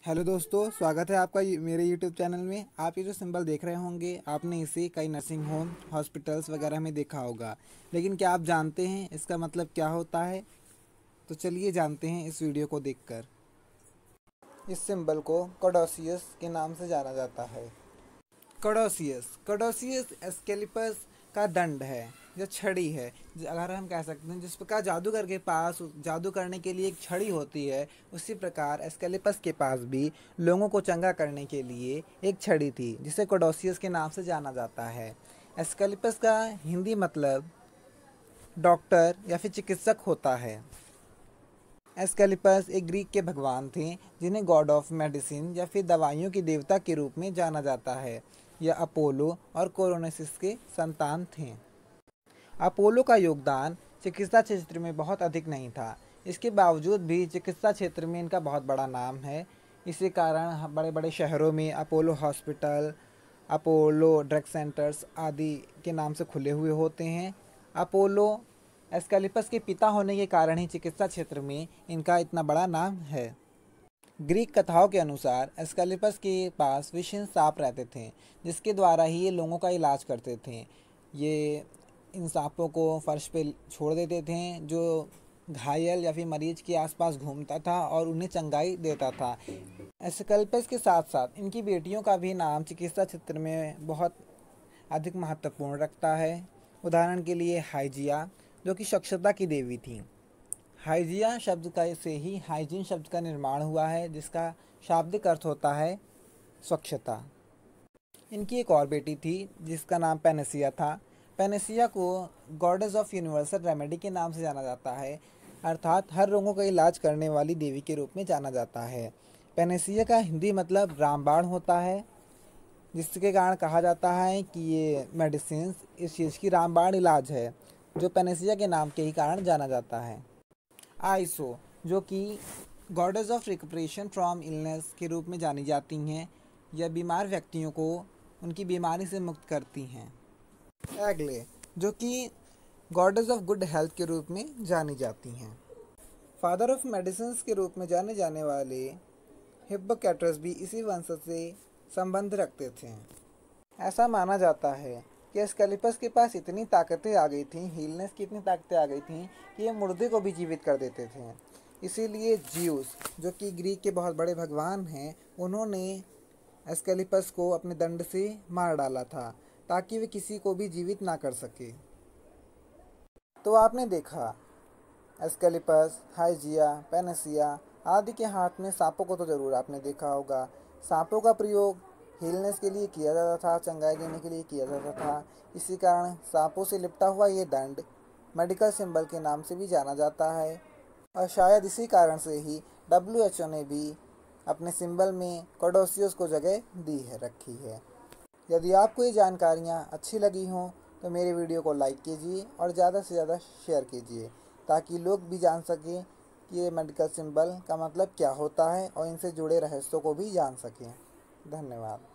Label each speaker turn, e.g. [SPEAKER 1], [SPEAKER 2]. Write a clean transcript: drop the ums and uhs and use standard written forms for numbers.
[SPEAKER 1] Hello दोस्तों, स्वागत है आपका मेरे यूट्यूब चैनल में। आप ये जो सिंबल देख रहे होंगे, आपने इसे कई नर्सिंग होम, हॉस्पिटल्स वगैरह में देखा होगा। लेकिन क्या आप जानते हैं इसका मतलब क्या होता है? तो चलिए जानते हैं इस वीडियो को देखकर। इस सिंबल को कोडोसियस के नाम से जाना जाता है। कोडोसियस कोडोसियस एस्केलिपस का दंड है या छड़ी है, अगर हम कह सकते हैं। जिस प्रकार जादूगर के पास जादू करने के लिए एक छड़ी होती है, उसी प्रकार एस्केलिपस के पास भी लोगों को चंगा करने के लिए एक छड़ी थी, जिसे कोडोसियस के नाम से जाना जाता है। एस्केलिपस का हिंदी मतलब डॉक्टर या फिर चिकित्सक होता है। एस्केलिपस एक ग्रीक के भगवान थे, जिन्हें गॉड ऑफ मेडिसिन या फिर दवाइयों के देवता के रूप में जाना जाता है। यह अपोलो और कोरोनेसिस के संतान थे। अपोलो का योगदान चिकित्सा क्षेत्र में बहुत अधिक नहीं था। इसके बावजूद भी चिकित्सा क्षेत्र में इनका बहुत बड़ा नाम है। इसी कारण बड़े बड़े शहरों में Apollo hospital, Apollo drug centres आदि के नाम से खुले हुए होते हैं। अपोलो एस्केलिपस के पिता होने के कारण ही चिकित्सा क्षेत्र में इनका इतना बड़ा नाम है। ग्रीक कथाओं के अनुसार एस्केलिपस के पास विषैले सांप रहते थे, जिसके द्वारा ही ये लोगों का इलाज करते थे। ये इन सांपों को फर्श पे छोड़ देते थे, जो घायल या फिर मरीज के आसपास घूमता था और उन्हें चंगाई देता था। एस्केलिपस के साथ साथ इनकी बेटियों का भी नाम चिकित्सा क्षेत्र में बहुत अधिक महत्वपूर्ण रखता है। उदाहरण के लिए हाइजिया, जो कि स्वच्छता की देवी थी। हाइजिया शब्द का से ही हाइजीन शब्द का निर्माण हुआ है, जिसका शाब्दिक अर्थ होता है स्वच्छता। इनकी एक और बेटी थी जिसका नाम पेनेसिया था। पेनेसिया को गॉडेस ऑफ यूनिवर्सल रेमेडी के नाम से जाना जाता है, अर्थात हर रोगों का इलाज करने वाली देवी के रूप में जाना जाता है। पेनेसिया का हिंदी मतलब रामबाण होता है, जिसके कारण कहा जाता है कि ये मेडिसिन इस चीज़ की रामबाण इलाज है, जो पेनेसिया के नाम के ही कारण जाना जाता है। आइसो, जो कि goddess of recuperation from illness के रूप में जानी जाती हैं, यह बीमार व्यक्तियों को उनकी बीमारी से मुक्त करती हैं। एगले, जो कि गॉडेस ऑफ गुड हेल्थ के रूप में जानी जाती हैं। फादर ऑफ मेडिसिन्स के रूप में जाने जाने वाले हिप्पोक्रेटस भी इसी वंश से संबंध रखते थे। ऐसा माना जाता है कि एस्केलिपस के पास इतनी ताकतें आ गई थीं, हीलनेस की इतनी ताकतें आ गई थीं कि ये मुर्दे को भी जीवित कर देते थे। इसीलिए ज्यूस, जो कि ग्रीक के बहुत बड़े भगवान हैं, उन्होंने एस्केलिपस को अपने दंड से मार डाला था, ताकि वे किसी को भी जीवित ना कर सके। तो आपने देखा, एस्केलिपस, हाइजिया, पेनेसिया आदि के हाथ में सांपों को तो ज़रूर आपने देखा होगा। सांपों का प्रयोग हीलनेस के लिए किया जाता था, चंगाई देने के लिए किया जाता था। इसी कारण सांपों से लिपटा हुआ ये दंड मेडिकल सिंबल के नाम से भी जाना जाता है। और शायद इसी कारण से ही WHO ने भी अपने सिंबल में कोडोसियस को जगह दी है, रखी है। यदि आपको ये जानकारियाँ अच्छी लगी हों तो मेरे वीडियो को लाइक कीजिए और ज़्यादा से ज़्यादा शेयर कीजिए, ताकि लोग भी जान सकें कि ये मेडिकल सिंबल का मतलब क्या होता है और इनसे जुड़े रहस्यों को भी जान सकें। धन्यवाद।